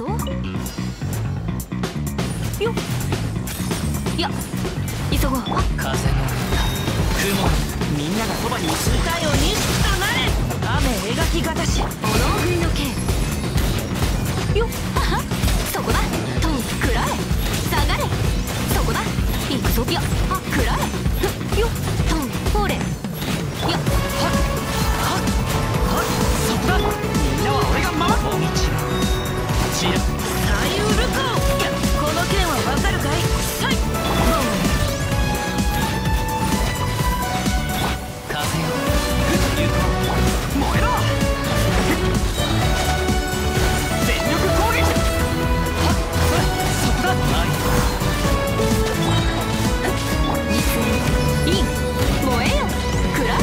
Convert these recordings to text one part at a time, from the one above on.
よっ、いや急ごう。風の雲、みんながそばにいる。歌よ錦となれ。雨描きがたし、おのふりの剣。よっ、はは、そこだ。トン食らえ。下がれ。そこだ。行くぞ。いや、あ、食らえ。ふよっ、トンほれ。いや、はっはっはっ、そこだ。みんなは俺が守る。大道ちら左右ルコ。いや、この剣はわかるかい。さいボン。風よ行こう。燃えろ。全力攻撃。はっ、そこだ。犠牲イン燃えよ。食らえ。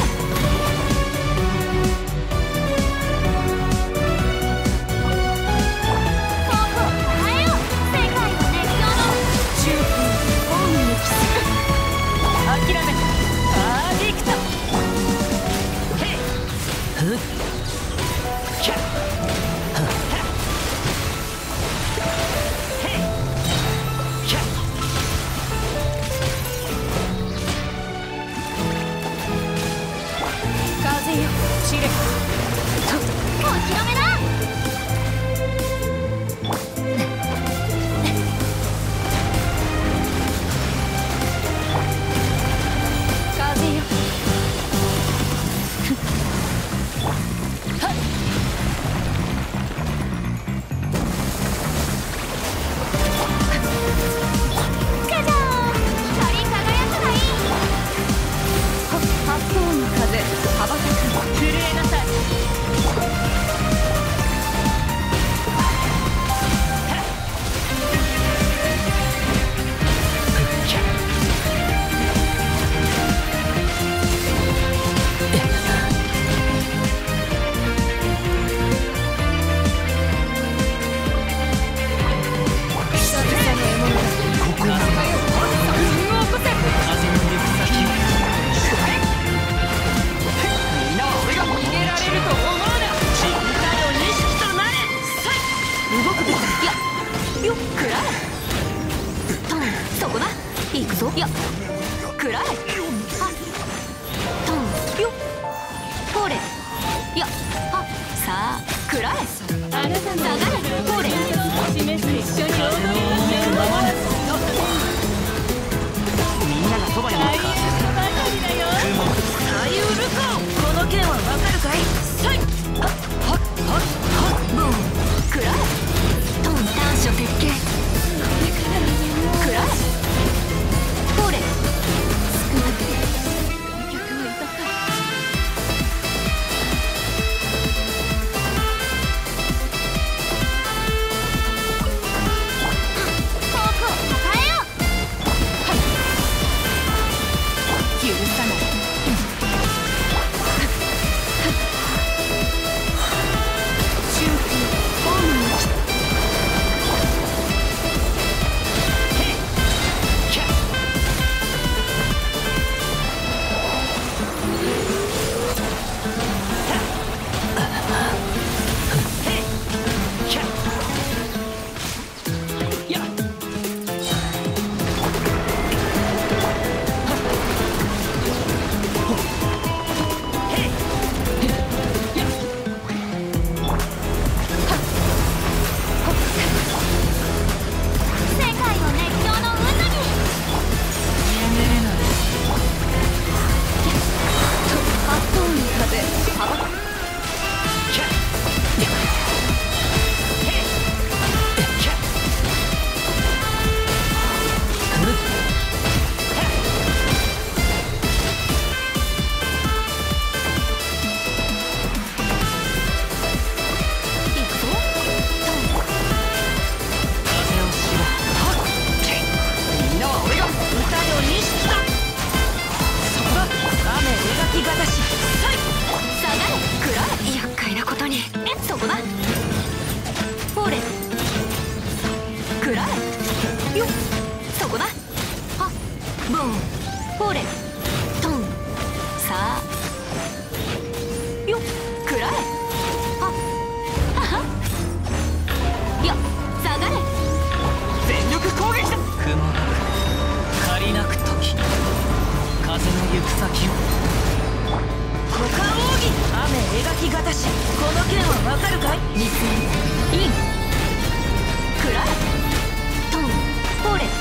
先を。 股間奥義雨描きがたし、この剣はわかるかい？見つめイン食らえトンフォレ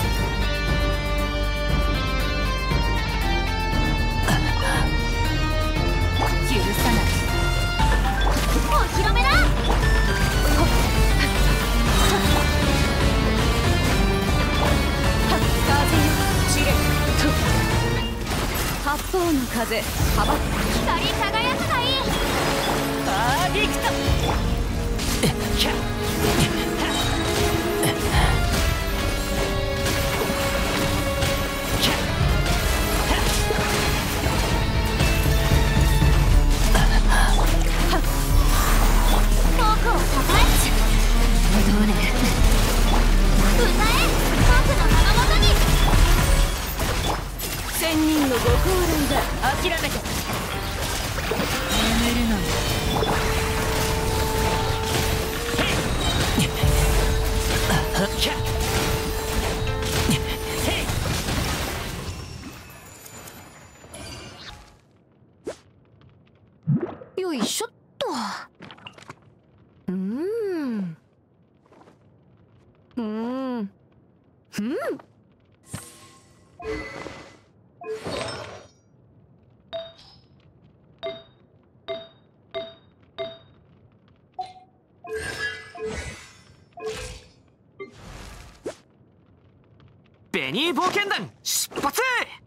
許さない。お披露目だ。八方の風幅光り輝くがいい。パーフェクト。僕をたたえどれ歌え僕の名のもとに。千人のご高齢だ。諦めて眠るのよ。よいしょっと。 ベニー冒険団出発！